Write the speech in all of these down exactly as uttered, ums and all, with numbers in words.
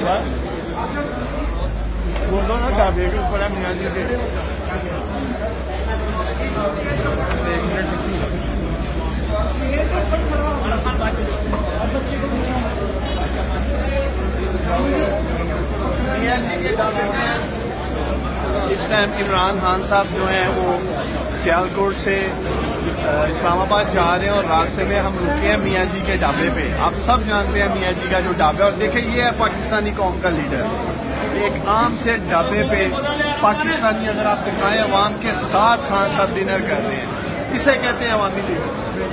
बोलो ना ढाबे के ऊपर है मियाँ जी के। मियाँ जी के ढाबे में इस टाइम इमरान खान साहब जो हैं वो सियालकोट से इस्लामाबाद जा रहे हैं और रास्ते में हम रुके हैं मियाँ जी के ढाबे पे। आप सब जानते हैं मियाँ जी का जो ढाबा है। और देखिए ये है पाकिस्तानी कौम का लीडर, एक आम से ढाबे पे पाकिस्तानी अगर आप दिखाएं अवाम के साथ खान साहब डिनर कर रहे हैं, इसे कहते हैं अवामी लीडर।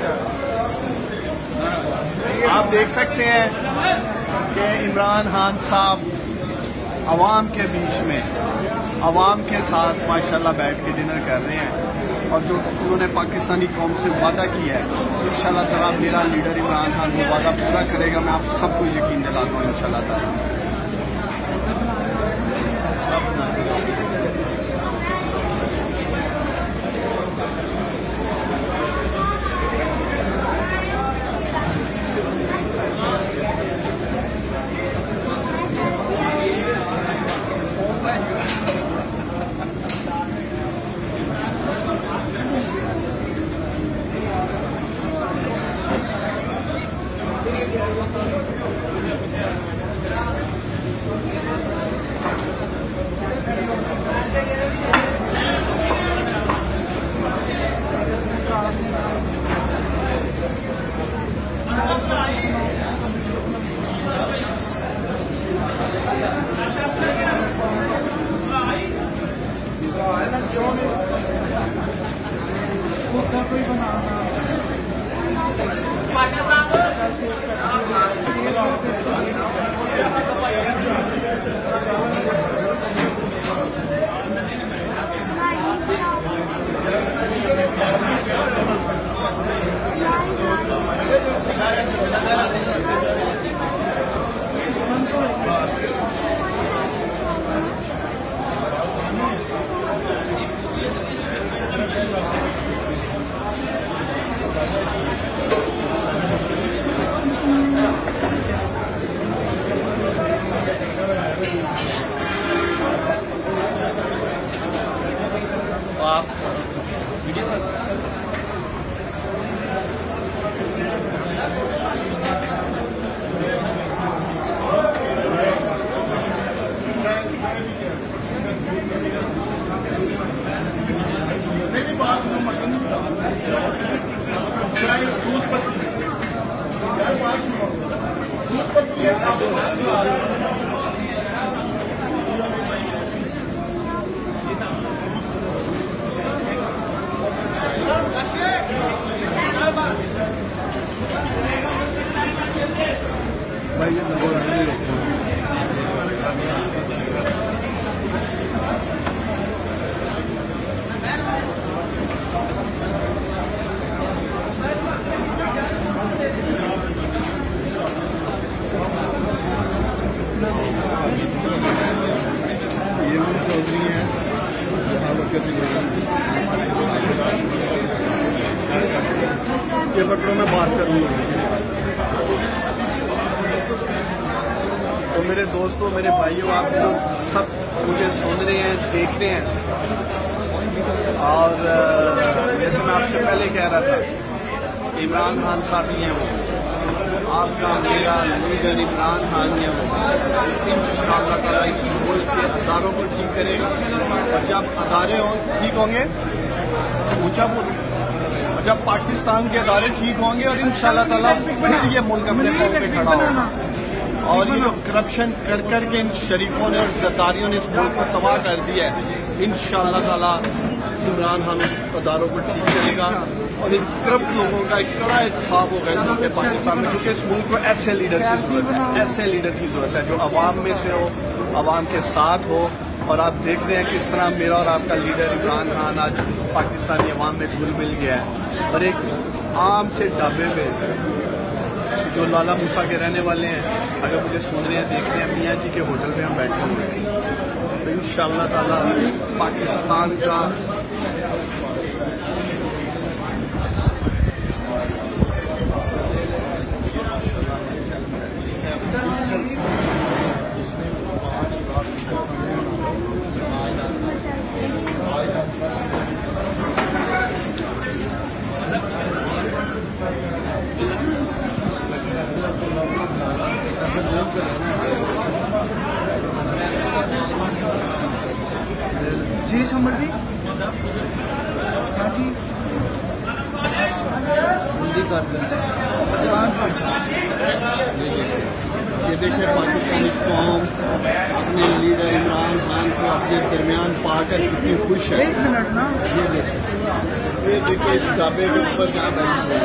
आप देख सकते हैं कि इमरान खान साहब अवाम के बीच में अवाम के साथ माशाल्लाह बैठ के डिनर कर रहे हैं और जो उन्होंने पाकिस्तानी कौम से वादा किया है इंशाल्लाह ताला मेरा लीडर इमरान खान वो वादा पूरा करेगा। मैं आप सबको यकीन दिलाता हूँ इंशाल्लाह ताला। ये पकड़ो मैं बात करूँगा। तो मेरे दोस्तों मेरे भाइयों आप जो सब मुझे सुन रहे हैं देख रहे हैं और जैसे मैं आपसे पहले कह रहा था इमरान खान साहब ही हैं वो आपका मेरा लीडर इमरान खान ही है वो इंशाअल्लाह ताला इस मुल्क के अदारों को ठीक करेगा और जब अदारे हों ठीक होंगे ऊंचा बोल जब पाकिस्तान के अदारे ठीक होंगे और इंशाअल्लाह ताला फिर ये मुल्क अपने पाँव पे खड़ा होगा। और ये जो करप्शन कर कर के इन शरीफों ने और ज़रदारियों ने इस मुल्क को तबाह कर दिया है इंशाअल्लाह ताला इमरान खान अदारों को ठीक करेगा और इन करप्ट लोगों का एक कड़ा एहतसाब होगा इस मुल्क पाकिस्तान में, क्योंकि इस मुल्क को ऐसे लीडर की जरूरत है, ऐसे लीडर की जरूरत है जो अवाम में से हो, अवाम के साथ हो। और आप देख रहे हैं किस तरह मेरा और आपका लीडर इमरान खान आज पाकिस्तानी अवाम में घुल मिल गया है और एक आम से ढाबे में जो लाला मूसा के रहने वाले हैं अगर मुझे सुन रहे हैं देख रहे हैं मियाँ जी के होटल में हम बैठे हुए हैं तो इंशाअल्लाह ताला पाकिस्तान का जी समर जी हाँ जी ये देखिए पाकिस्तानी कौम अपने लीडर इमरान खान को अपने दरमियान पाकर कितनी खुश है। एक मिनट ना, ये देखिए ये देखिए इस ढाबे के ऊपर क्या बैठे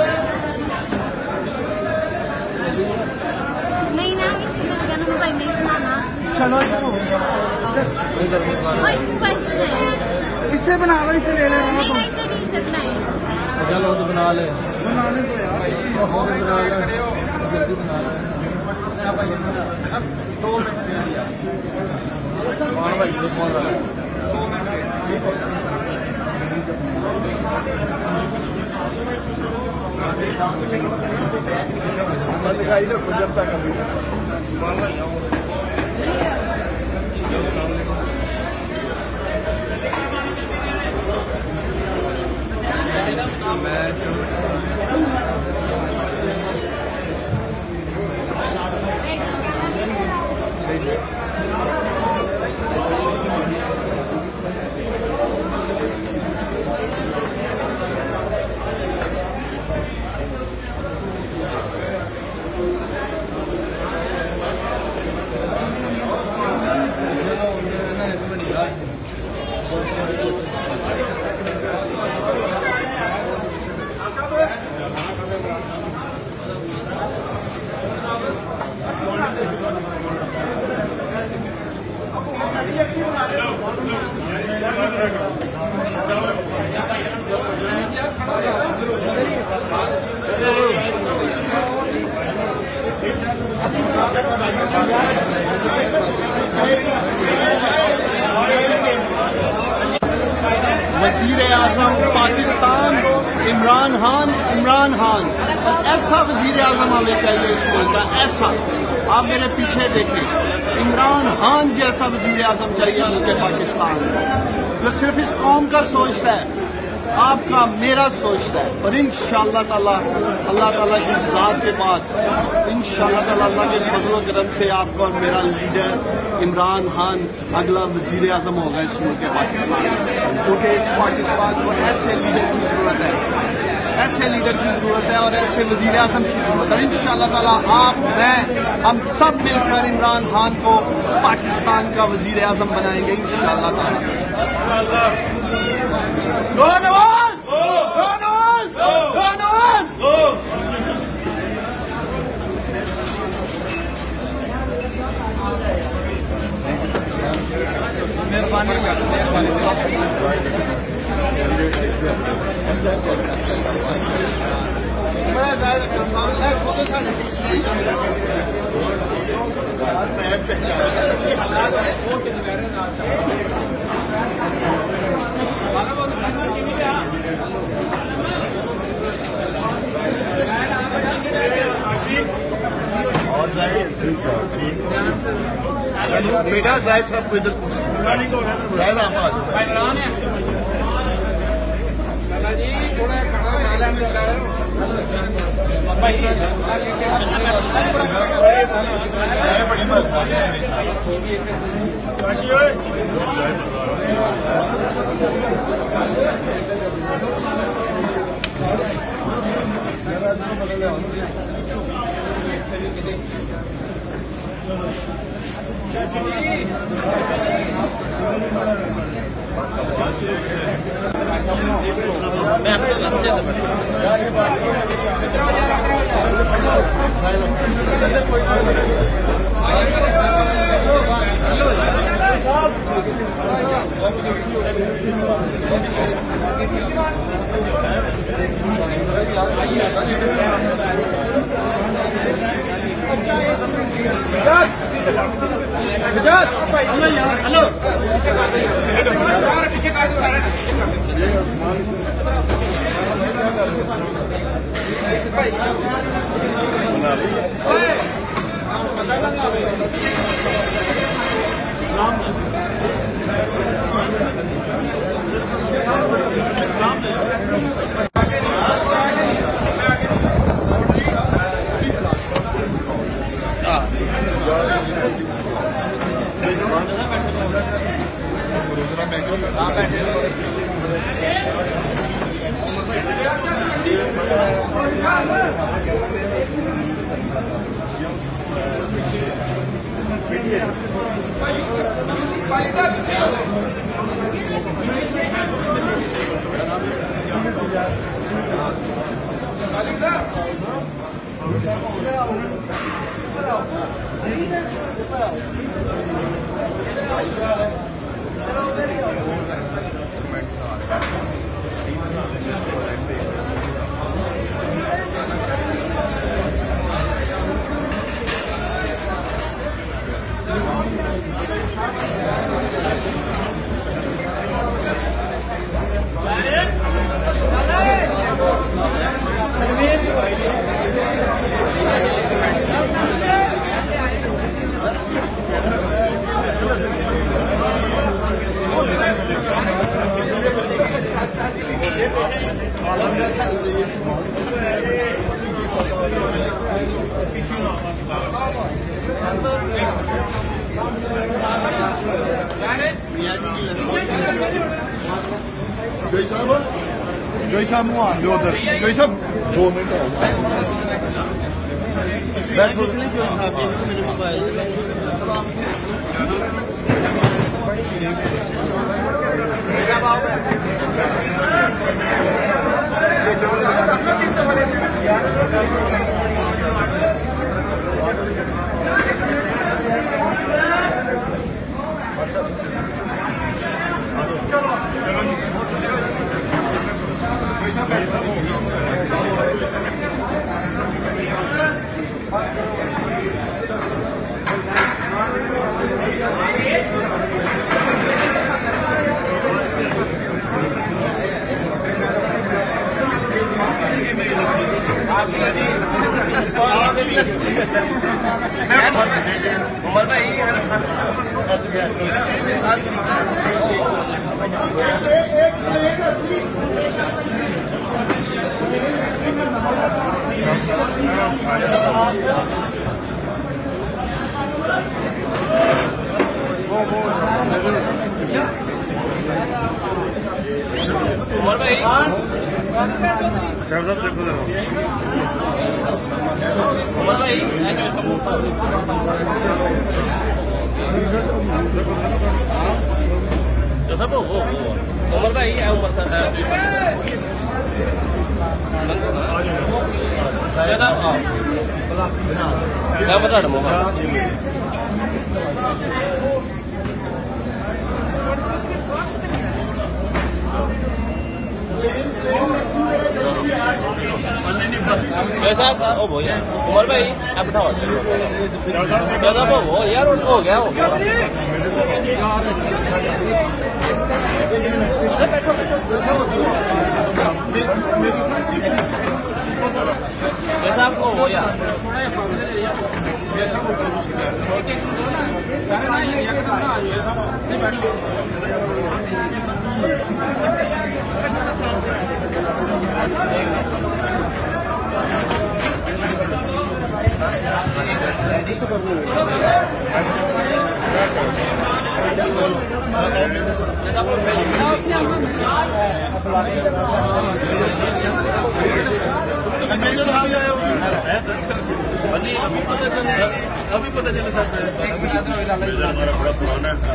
नहीं ना, भाई नहीं बनाना। चलो इससे बना लो, इसे ले लेना। नहीं नहीं, इसे नहीं, इसे बनाए। चलो तो बना ले, बनाने दो यार, बना ले, जल्दी बना ले। दो मिनट भाई फोन लगा बंद का ही ना जब तक अभी वज़ीर आज़म पाकिस्तान इमरान खान इमरान खान ऐसा वज़ीर आज़म हमें चाहिए इस मुल्क का। ऐसा आप मेरे पीछे देखें, इमरान खान जैसा वज़ीर आज़म चाहिए मुल्क पाकिस्तान जो सिर्फ इस कौम का सोचता है, आपका मेरा सोचता है। और इंशाअल्लाह ताला अल्लाह ताला की ज़ात के बाद इंशाअल्लाह ताला अल्लाह के फजल व करम से आपका और मेरा लीडर इमरान खान अगला वज़ीर आज़म होगा इस मुल्क पाकिस्तान, क्योंकि इस पाकिस्तान को ऐसे लीडर की ज़रूरत है, ऐसे लीडर की ज़रूरत है और ऐसे वज़ीर आज़म की ज़रूरत है। इंशाअल्लाह ताला आप, मैं, हम सब मिलकर इमरान खान को पाकिस्तान का वज़ीर आज़म बनाएंगे इंशाअल्लाह ताला। दो नवाज, दो नवाज, दो नवाज। मेहरबानी मेहरबानी मैं ज़्यादा करता हूँ खुद सा नहीं मैं पहचान और जाए बेटा जाए सब इधर जाए आप आज चाय बड़ी मजेदार हेलो पीछे कर दो सारा जोई साहब जोई साहब ਨੂੰ ਆਂਦੇ ਉਧਰ जोई साहब दो मिनट हो गए बैठो जोई साहब मेरे मोबाइल उमर भाई उमर भाई उमर भाई उमर भाई उमर क्या बता रहा कैसा ओ भैया उमर भाई आप बताओ कैसा वो यार हो गया हो गया कैसा आपको हो यार अभी पता चले अभी पता चले सर हमारा बड़ा पुराना था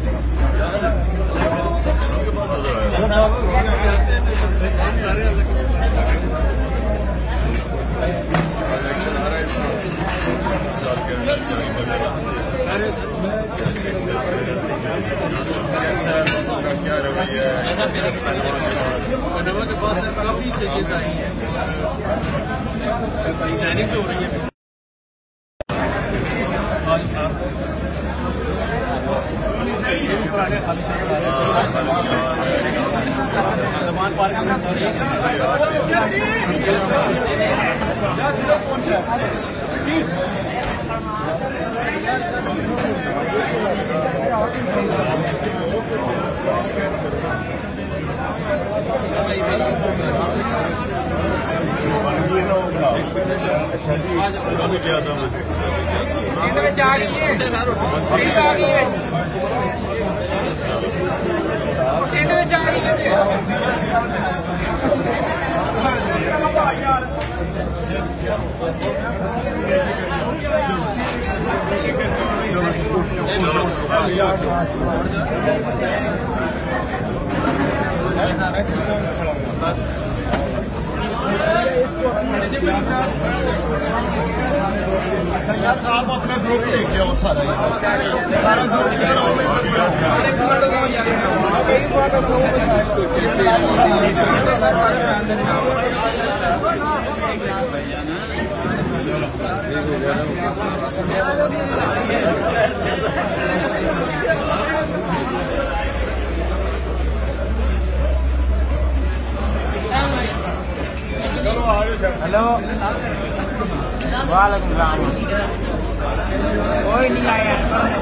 क्या रवैया के पास काफी चीजें आई हैं डिजाइनिंग हो रही है अच्छा यार, आप अपना ग्रुप लेके आओ सारा सारा ग्रुप इधर आओ, मैं हेलो, वालेकुम सलाम। कोई नहीं आया।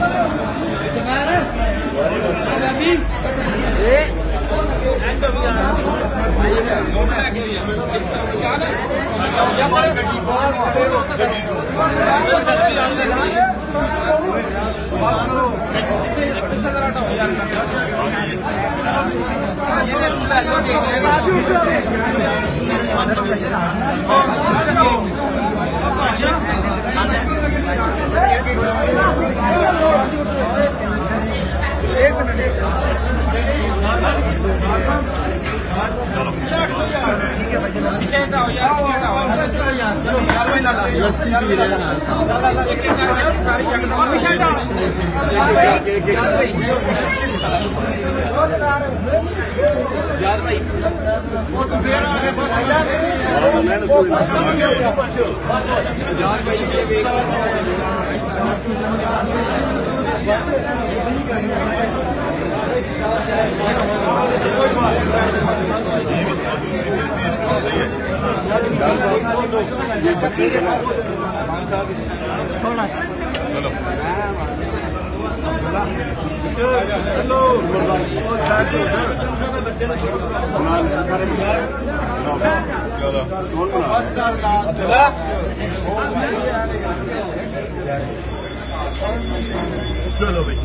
चलो भाई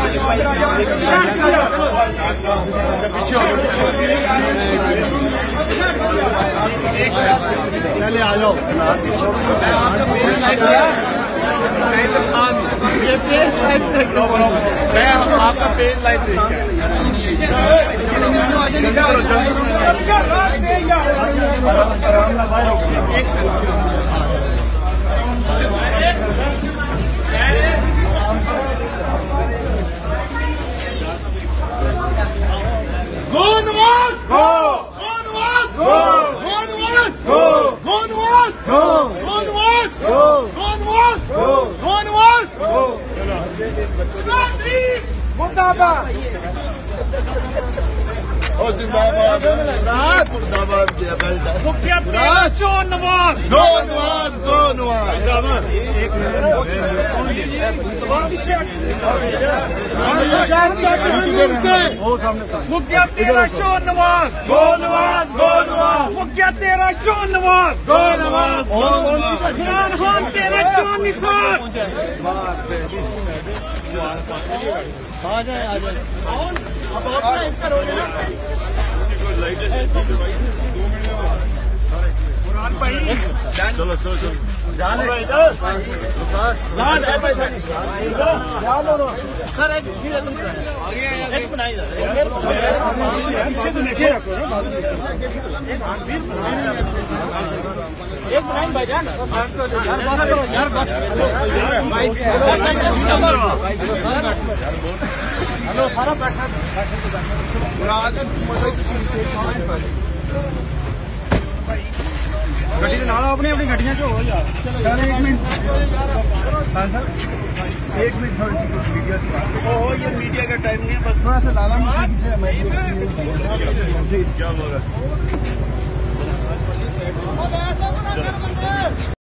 पहले आ जाओ। ये पेज लाइट देख लो, मैं आपका पेज लाइट देख Go Nawaz! Go! Go Nawaz! Go! Go Nawaz! Go! Go Nawaz! Go! Go Nawaz! Go! Go Nawaz! Go! Go Nawaz! Go! मुर्दाबाद! ओ जिंदाबाद! मुर्दाबाद! मुखिया तेरा चोर Nawaz! Go Nawaz! Go Nawaz! मुखिया तेरा चोर Nawaz! Go Nawaz! Go Nawaz! मुखिया तेरा चोर नवाज! Go Nawaz! इमरान खान तेरा चोर निसार! आ जाए आ जाए अब आप करोगे ना भाई। चलो चलो चलो जाने सर एक एक बनाई एक बनाई भाईजान हेलो सारा बैठा गड्डी के नाल अपनी अपनी गड्डियां च हो यार। सर एक मिनट हाँ सर एक मिनट थोड़ी सी कुछ वीडियो ओ ये मीडिया का टाइम नहीं है, बस थोड़ा सा लाला मुझे क्या होगा।